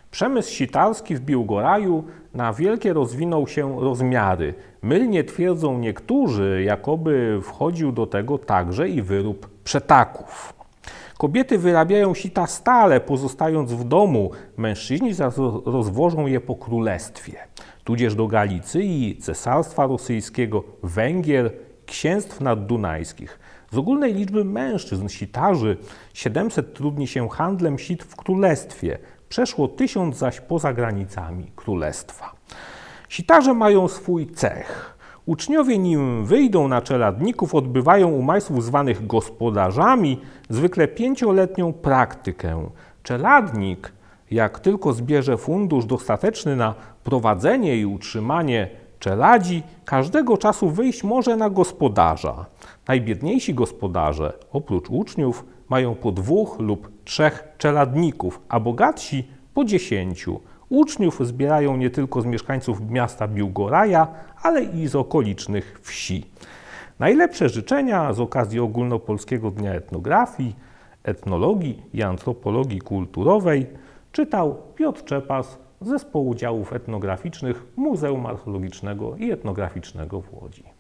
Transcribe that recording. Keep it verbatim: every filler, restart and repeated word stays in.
Przemysł sitarski w Biłgoraju na wielkie rozwinął się rozmiary. Mylnie twierdzą niektórzy, jakoby wchodził do tego także i wyrób przetaków. Kobiety wyrabiają sita stale, pozostając w domu. Mężczyźni zaś rozwożą je po królestwie, tudzież do Galicji, Cesarstwa Rosyjskiego, Węgier, księstw naddunajskich. Z ogólnej liczby mężczyzn sitarzy siedemset trudni się handlem sit w królestwie, przeszło tysiąc zaś poza granicami królestwa. Sitarze mają swój cech. Uczniowie, nim wyjdą na czeladników, odbywają u majstrów zwanych gospodarzami zwykle pięcioletnią praktykę. Czeladnik, jak tylko zbierze fundusz dostateczny na prowadzenie i utrzymanie czeladzi, każdego czasu wyjść może na gospodarza. Najbiedniejsi gospodarze, oprócz uczniów, mają po dwóch lub trzech czeladników, a bogatsi po dziesięciu. Uczniów zbierają nie tylko z mieszkańców miasta Biłgoraja, ale i z okolicznych wsi. Najlepsze życzenia z okazji Ogólnopolskiego Dnia Etnografii, Etnologii i Antropologii Kulturowej czytał Piotr Czepas z Zespołu Działów Etnograficznych Muzeum Archeologicznego i Etnograficznego w Łodzi.